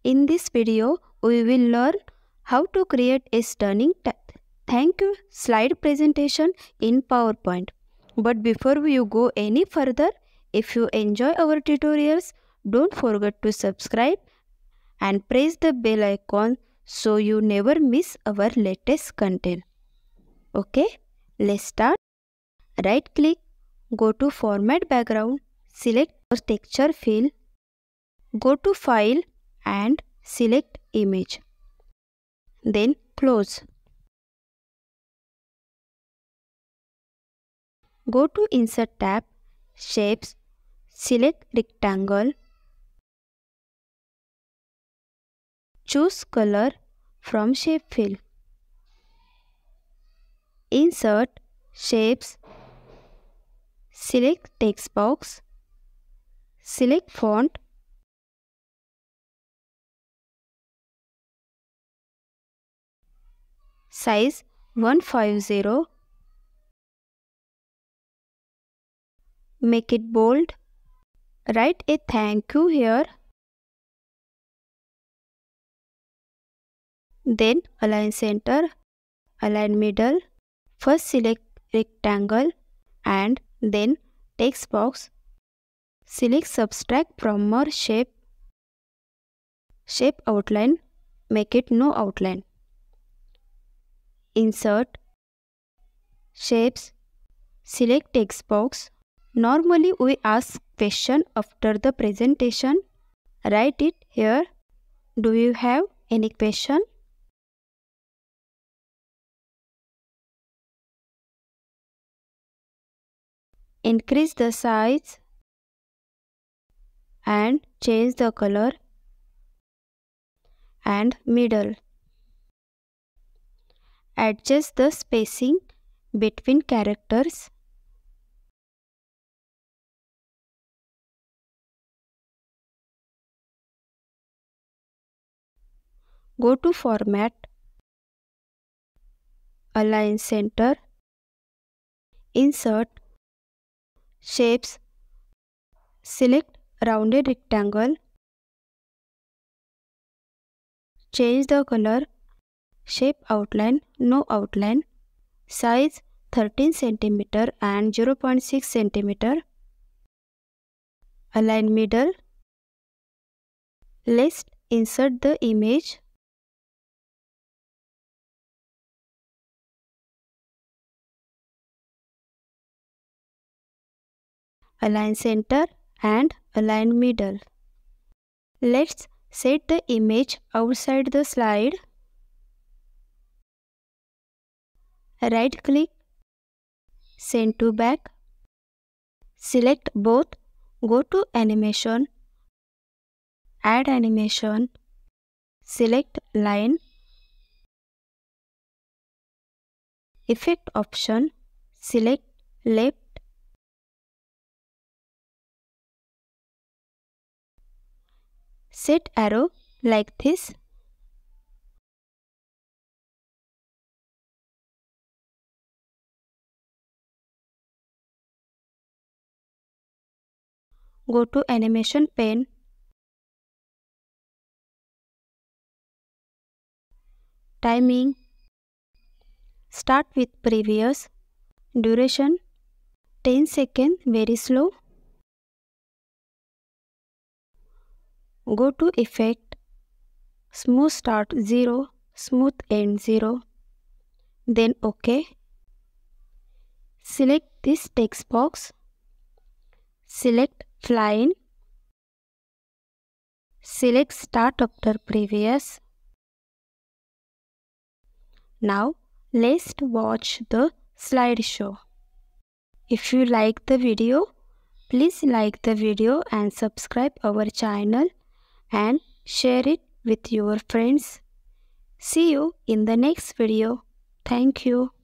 In this video, we will learn how to create a stunning thank you slide presentation in PowerPoint. But before we go any further, if you enjoy our tutorials, don't forget to subscribe and press the bell icon so you never miss our latest content. Okay, let's start. Right click, go to Format Background, select your texture fill, go to File and select Image. Then close. Go to Insert tab, Shapes, select Rectangle, choose Color from Shape Fill. Insert Shapes, select Text Box, select Font, size 150, make it bold, write a thank you here, then align center, align middle, first select rectangle and then text box, select subtract from more shape outline, make it no outline. Insert Shapes, select text box. Normally we ask question after the presentation. Write it here. Do you have any question? Increase the size and change the color and middle. Adjust the spacing between characters. Go to Format, Align Center, Insert Shapes, select Rounded Rectangle, change the color, shape outline, no outline, size 13 cm and 0.6 cm, align middle. Let's insert the image. Align center and align middle. Let's set the image outside the slide. Right click, send to back. Select both, go to animation, add animation, select line, effect option, select left, set arrow like this. Go to animation pane, timing, start with previous, duration 10 seconds, very slow. Go to effect, smooth start 0, smooth end 0, then OK. Select this text box, select flying, select start after previous. Now let's watch the slideshow. If you like the video, please like the video and subscribe our channel and share it with your friends. See you in the next video. Thank you.